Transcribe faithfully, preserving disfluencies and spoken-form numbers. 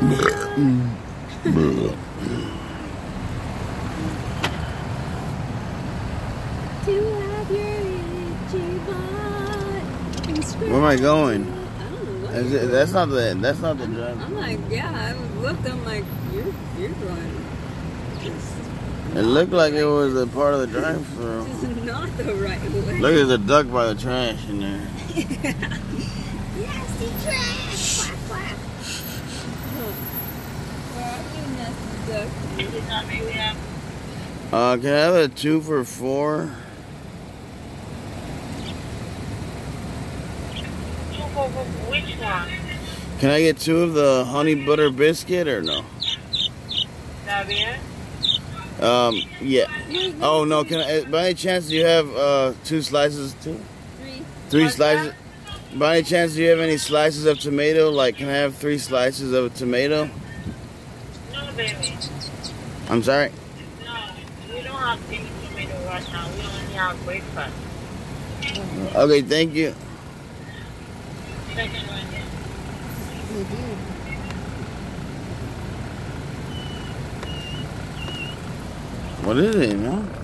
Where am I going? I don't know. Is it, that's not the that's not the drive. I'm like, yeah, I looked, I'm like, you're you're going. It looked like it was a part of the drive-thru. This is not the right way. Look, there's a duck by the trash in there. Nasty trash! Quack, quack. Where are you, nasty duck? Is it not maybe have? Uh, can I have a two for four? Two for which one? Can I get two of the honey butter biscuit or no? That bien? Um, yeah. Oh no, can I, by any chance do you have uh two slices too? Three. Three slices? By any chance do you have any slices of tomato? Like, can I have three slices of tomato? No, baby. I'm sorry? No, we don't have any tomato right now. We only have breakfast. Okay, thank you. Second one, yeah. We do. What is it, man?